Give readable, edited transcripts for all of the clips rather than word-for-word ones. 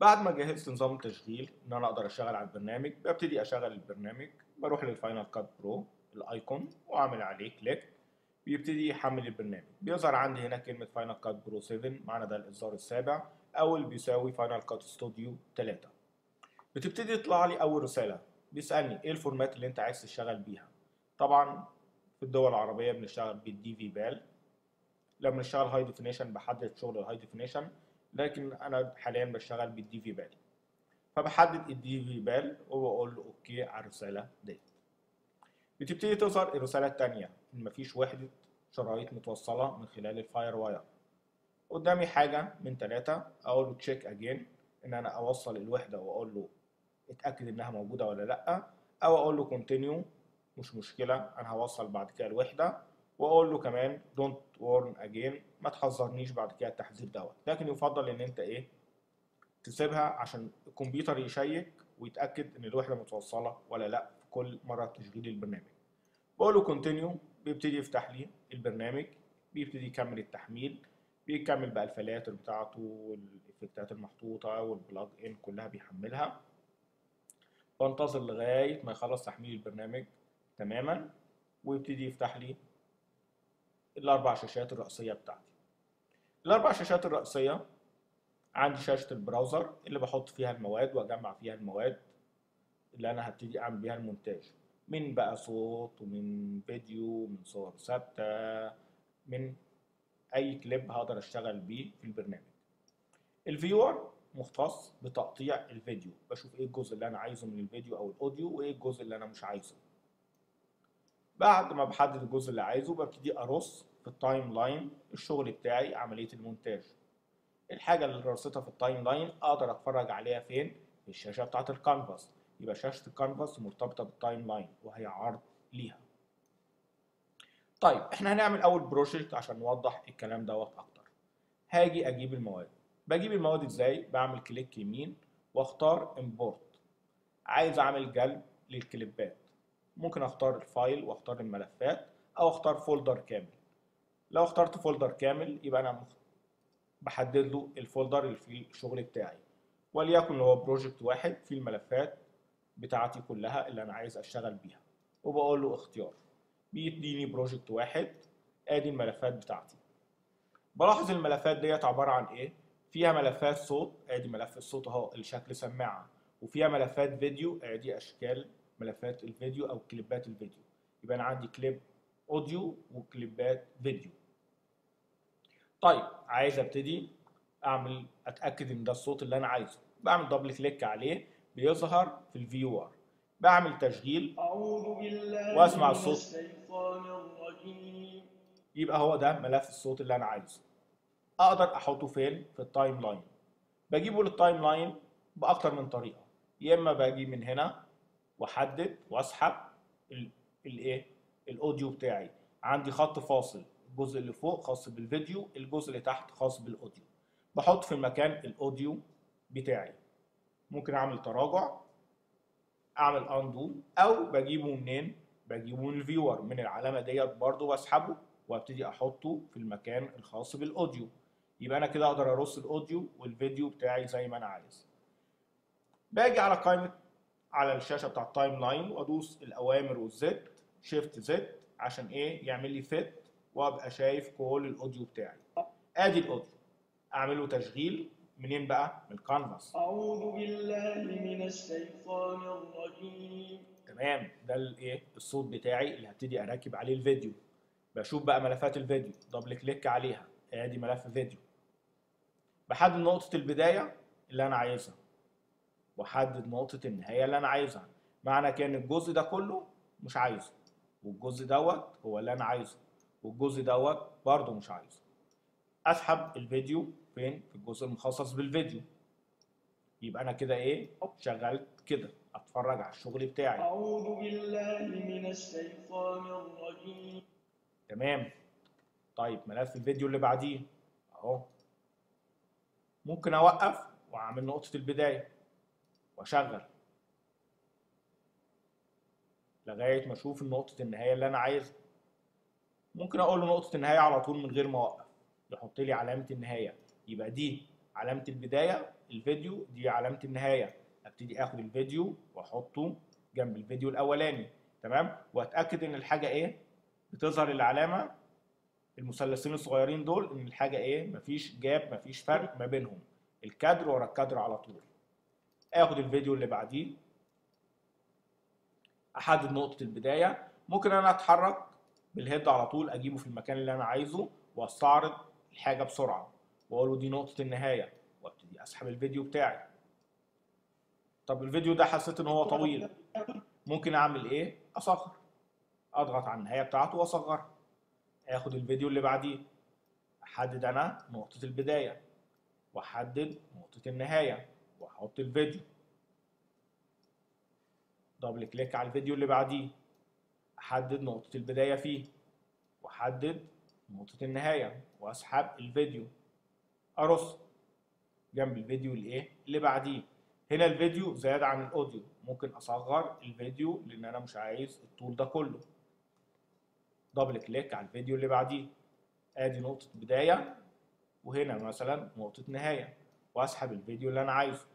بعد ما جهزت نظام التشغيل ان انا اقدر اشتغل على البرنامج، ببتدي اشغل البرنامج. بروح للفاينل كات برو الايكون واعمل عليه كليك، بيبتدي يحمل البرنامج. بيظهر عندي هنا كلمة فاينل كات برو 7، معنى ده الإصدار السابع أو اللي بيساوي فاينل كات ستوديو 3. بتبتدي يطلع لي أول رسالة بيسألني إيه الفورمات اللي أنت عايز تشتغل بيها. طبعا في الدول العربية بنشتغل بالدي في بال. لما بنشتغل هاي ديفينيشن بحدد شغل الهاي ديفينيشن، لكن أنا حاليا بشتغل بالدي في بال. فبحدد الدي في بال وبقول له أوكي على الرسالة دي. بتبتدي تظهر الرسالة التانية إن مفيش وحدة شرايط متوصلة من خلال الفاير واير. قدامي حاجة من ثلاثة، أقول له تشيك أجين، إن أنا أوصل الوحدة وأقول له اتأكد إنها موجودة ولا لأ، أو أقول له كونتينيو مش مشكلة أنا هوصل بعد كده الوحدة، وأقول له كمان دونت وورن أجين، ما تحذرنيش بعد كده التحذير دوت. لكن يفضل إن أنت إيه تسيبها عشان الكمبيوتر يشيك ويتأكد إن الوحدة متوصلة ولا لأ في كل مرة تشغيل البرنامج. بقول له كونتينيو، بيبتدي يفتح لي البرنامج، بيبتدي يكمل التحميل، بيكمل بقى الفلاتر بتاعته والإفكتات المحطوطة والبلاج إن كلها بيحملها. وانتظر لغاية ما يخلص تحميل البرنامج تماما، ويبتدي يفتح لي الأربع شاشات الرئيسية بتاعتي. الأربع شاشات الرئيسية عندي شاشة البراوزر اللي بحط فيها المواد وأجمع فيها المواد اللي أنا هبتدي أعمل بيها المونتاج، من بقى صوت ومن فيديو ومن صور ثابتة، من أي كليب هقدر أشتغل بيه في البرنامج. الفيور مختص بتقطيع الفيديو، بشوف ايه الجزء اللي انا عايزه من الفيديو او الاوديو وايه الجزء اللي انا مش عايزه. بعد ما بحدد الجزء اللي عايزه ببتدي ارص في التايم لاين الشغل بتاعي، عملية المونتاج. الحاجة اللي رصيتها في التايم لاين اقدر اتفرج عليها فين؟ في الشاشة بتاعة الكانفاس. يبقى شاشة الكانفاس مرتبطة بالتايم لاين وهي عرض ليها. طيب احنا هنعمل اول بروجكت عشان نوضح الكلام دوت اكتر. هاجي اجيب المواد. بجيب المواد ازاي؟ بعمل كليك يمين واختار امبورت. عايز اعمل جلب للكليبات، ممكن اختار الفايل واختار الملفات او اختار فولدر كامل. لو اخترت فولدر كامل يبقى انا بحدد له الفولدر اللي فيه الشغل بتاعي، وليكن اللي هو بروجكت واحد فيه الملفات بتاعتي كلها اللي انا عايز اشتغل بيها، وبقول له اختيار. بيديني بروجكت واحد، ادي الملفات بتاعتي. بلاحظ الملفات ديت عبارة عن ايه؟ فيها ملفات صوت، ادي ملف الصوت اهو الشكل سماعة، وفيها ملفات فيديو، ادي اشكال ملفات الفيديو او كليبات الفيديو. يبقى انا عندي كليب اوديو وكليبات فيديو. طيب عايز ابتدي اتاكد ان ده الصوت اللي انا عايزه، بعمل دبل كليك عليه بيظهر في الفيور، بعمل تشغيل أعوذ بالله واسمع من الصوت، الشيطان الرجيم. يبقى هو ده ملف الصوت اللي انا عايزه. اقدر احطه فين؟ في التايم لاين. بجيبه للتايم لاين باكتر من طريقه، يا اما باجي من هنا واحدد واسحب الايه الاوديو بتاعي. عندي خط فاصل، الجزء اللي فوق خاص بالفيديو، الجزء اللي تحت خاص بالاوديو. بحط في المكان الاوديو بتاعي. ممكن اعمل تراجع، اعمل اندو، او بجيبه منين؟ بجيبه من الفيور، من العلامه ديت برضو واسحبه وابتدي احطه في المكان الخاص بالاوديو. يبقى انا كده اقدر ارص الاوديو والفيديو بتاعي زي ما انا عايز. باجي على قائمه على الشاشه بتاع التايم لاين وادوس الاوامر والزد، شيفت زد، عشان ايه؟ يعمل لي فيت وابقى شايف كل الاوديو بتاعي. ادي الاوديو، اعمل له تشغيل منين بقى؟ من الكانفاس. أعوذ بالله من الشيطان الرجيم. تمام، ده الايه الصوت بتاعي اللي هبتدي اركب عليه الفيديو. بشوف بقى ملفات الفيديو، دبل كليك عليها، ادي ملف فيديو. بحدد نقطة البداية اللي انا عايزها واحدد نقطة النهاية اللي انا عايزها. معنى كان الجزء ده كله مش عايزه، والجزء دوت هو اللي انا عايزه، والجزء دوت برضه مش عايزه. اسحب الفيديو فين؟ في الجزء المخصص بالفيديو. يبقى انا كده ايه؟ شغلت كده اتفرج على الشغل بتاعي. أعوذ بالله من الشيطان الرجيم. تمام. طيب ملف الفيديو اللي بعديه اهو، ممكن اوقف واعمل نقطة البداية واشغل لغاية ما اشوف نقطة النهاية اللي انا عايزها. ممكن اقول له نقطة النهاية على طول من غير ما اوقف، يحط لي علامة النهاية. يبقى دي علامة البداية الفيديو، دي علامة النهاية. ابتدي اخد الفيديو واحطه جنب الفيديو الاولاني، تمام، واتاكد ان الحاجة ايه بتظهر العلامة المثلثين الصغيرين دول، ان الحاجة ايه مفيش جاب، مفيش فرق ما بينهم، الكادر ورا الكادر على طول. اخد الفيديو اللي بعديه، احدد نقطة البداية. ممكن انا اتحرك بالهيد على طول اجيبه في المكان اللي انا عايزه واستعرض الحاجة بسرعة، واقول له دي نقطة النهاية، وابتدي اسحب الفيديو بتاعي. طب الفيديو ده حسيت ان هو طويل، ممكن اعمل ايه؟ اصغر، اضغط على النهاية بتاعته واصغرها. اخد الفيديو اللي بعديه، احدد انا نقطة البداية واحدد نقطة النهاية واحط الفيديو. دبل كليك على الفيديو اللي بعديه، احدد نقطة البداية فيه واحدد نقطة النهاية واسحب الفيديو، ارص جنب الفيديو اللي بعديه. هنا الفيديو زاد عن الاوديو، ممكن اصغر الفيديو لان انا مش عايز الطول ده كله. دبل كليك على الفيديو اللي بعديه، ادي نقطة بداية وهنا مثلا نقطة نهاية، واسحب الفيديو اللي انا عايزه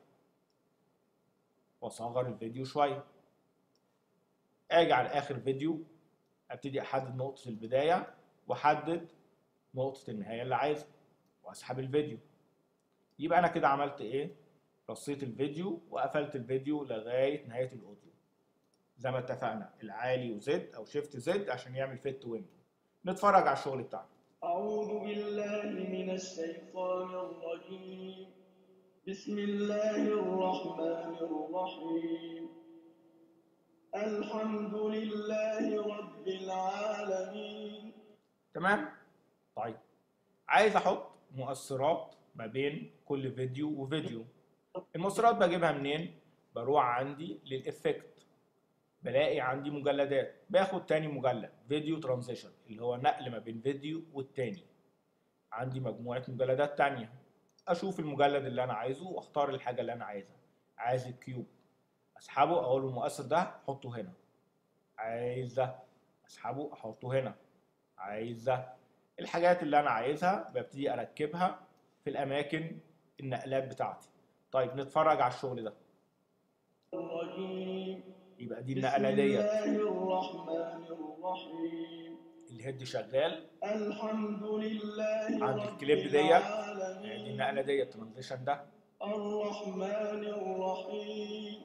واصغر الفيديو شوية. اجي على اخر فيديو، ابتدي احدد نقطة البداية واحدد نقطة النهاية اللي عايزها واسحب الفيديو. يبقى انا كده عملت ايه؟ رصيت الفيديو وقفلت الفيديو لغاية نهاية الاوديو. زي ما اتفقنا العالي وزد او شيفت زد عشان يعمل فيت ويندو. نتفرج على الشغل بتاعنا. أعوذ بالله من الشيطان الرجيم. بسم الله الرحمن الرحيم. الحمد لله رب العالمين. تمام؟ طيب، عايز احط مؤثرات ما بين كل فيديو وفيديو. المؤثرات بجيبها منين؟ بروح عندي للإفكت، بلاقي عندي مجلدات، باخد تاني مجلد فيديو ترانزيشن اللي هو نقل ما بين فيديو والتاني. عندي مجموعة مجلدات تانية، أشوف المجلد اللي أنا عايزه وأختار الحاجة اللي أنا عايزها. عايز الكيوب أسحبه، أقول المؤثر ده أحطه هنا. عايز ده أسحبه أحطه هنا. عايز ده. الحاجات اللي أنا عايزها ببتدي أركبها في الأماكن النقلات بتاعتي. طيب نتفرج على الشغل ده. الرجيم. يبقى دي بسم النقلة ديت، الله الرحمن الرحيم. الهيد شغال. الحمد لله عند رب الكليب ديت، دي النقلة العالمين. ديت الترانزيشن ده. الرحمن الرحيم.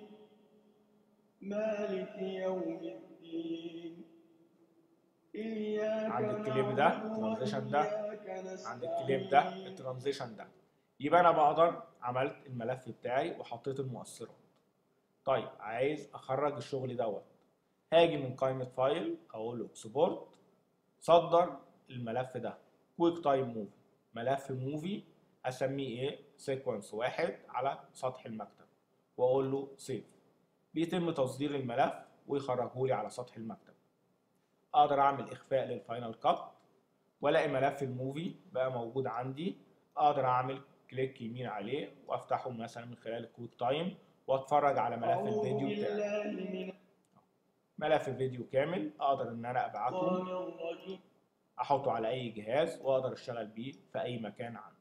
مالك يوم الدين. إياك عند الكليب ده نعبد الترانزيشن ده. وإياك عند الكليب ده نستعين. الترانزيشن ده. يبقى انا بقدر عملت الملف بتاعي وحطيت المؤثرات. طيب عايز اخرج الشغل دوت، هاجي من قائمة فايل اقول له اكسبورت، صدر الملف ده كويك تايم موفي، ملف موفي اسميه ايه؟ سيكونس واحد على سطح المكتب، واقول له سيف. بيتم تصدير الملف ويخرجه لي على سطح المكتب. اقدر اعمل اخفاء للفاينل كات والاقي ملف الموفي بقى موجود عندي. اقدر اعمل كليك يمين عليه وافتحه مثلا من خلال الكويك تايم واتفرج على ملف أعوذ الفيديو بتاعي. بالله من ملف الفيديو كامل اقدر ان انا ابعته، الشيطان الرجيم. احطه على اي جهاز واقدر اشتغل بيه في اي مكان عندي.